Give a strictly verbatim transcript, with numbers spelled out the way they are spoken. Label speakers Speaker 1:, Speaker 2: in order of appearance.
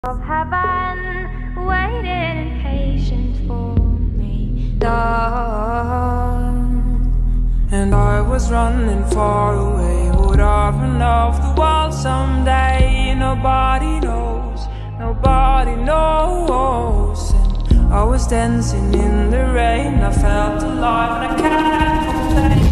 Speaker 1: of heaven, waiting impatient for me, dawn.
Speaker 2: And I was running far away. Would I run off the world someday? Nobody knows, nobody knows. And I was dancing in the rain. I felt alive and I can't complain.